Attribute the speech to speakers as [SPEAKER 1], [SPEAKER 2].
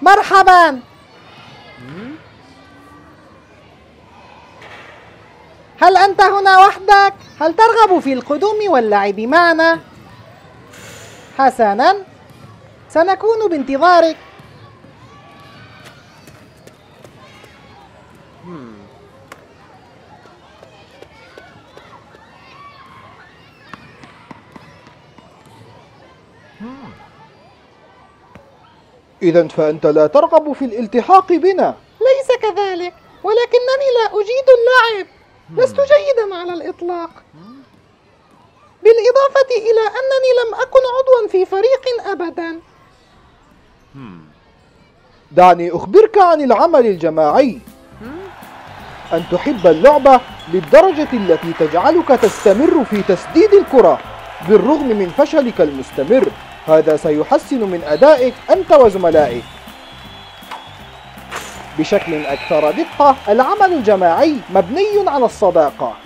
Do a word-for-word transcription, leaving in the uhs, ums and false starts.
[SPEAKER 1] مرحبا. هل أنت هنا وحدك؟ هل ترغب في القدوم واللعب معنا؟ حسناً، سنكون بانتظارك.
[SPEAKER 2] إذا فأنت لا ترغب في الالتحاق بنا.
[SPEAKER 1] ليس كذلك، ولكنني لا أجيد اللعب. لست جيداً على الإطلاق، بالإضافة إلى أنني لم أكن عضواً في فريق أبداً.
[SPEAKER 2] دعني أخبرك عن العمل الجماعي. أن تحب اللعبة للدرجة التي تجعلك تستمر في تسديد الكرة بالرغم من فشلك المستمر. هذا سيحسن من أدائك أنت وزملائك. بشكل أكثر دقة، العمل الجماعي مبني على الصداقة.